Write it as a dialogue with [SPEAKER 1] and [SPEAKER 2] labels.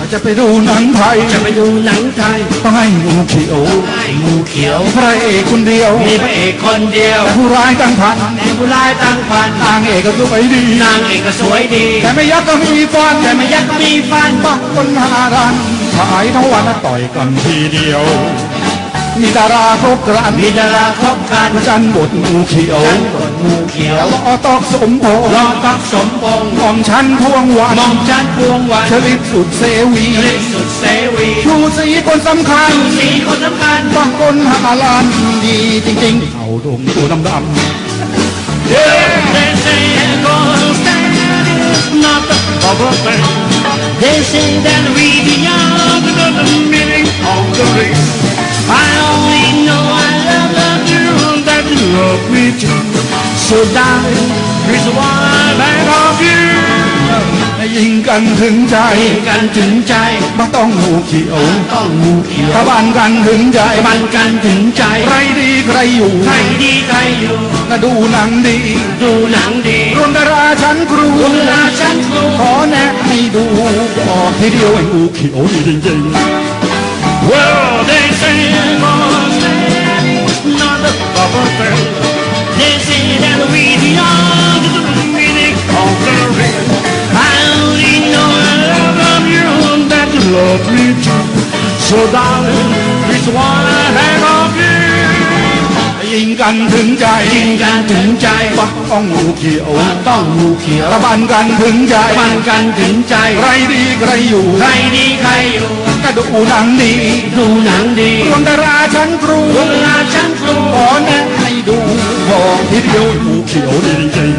[SPEAKER 1] จะไปดูหนังไทยต้องให้งูเขียวพระเอกคนเดียว
[SPEAKER 2] มีพระเอกคนเดียว
[SPEAKER 1] ผู้ร้ายตั้งพันนางเอกก็สวยดี แต่ไม่ยักก็มีฟันบางคนหารันถ่ายทั้งวันต่อยกันทีเดียวมีดาราครบครันจันบทงูเขียวล้อตอกสมพงษ์มอมฉันพวงวันชลิตสุดเสวีชูสีคนสำคัญบางคนหาลันดีจริงๆเอาดงตัวดำ
[SPEAKER 2] They say that we beyond the meaning of the race. I only know I love you and that you love me too. So darling, here's why I beg of you.
[SPEAKER 1] ยิงกันถึงใจไม่ต้องงูเขียวตะบันกันถึงใจใครดีใครอยู่ก็ดูหนังดีรวมดาราชั้นครูขอแนะให้ดูบอกทีเดียวไอ้งูเขียวดีจริงๆ
[SPEAKER 2] Well, they say it's not the proper thing. They say that we beyond the meaning of the ring. I only know I love you and that you love me too. So darling, it's why I beg of you.
[SPEAKER 1] ยิงกันถึงใจต้องงูเขียวตะบันกันถึงใจใครดีใครอยู่ก็ดูหนังดีรวมดาราชั้นครูขอแนะให้ดูบอกทีเดียวงูเขียวดีจริง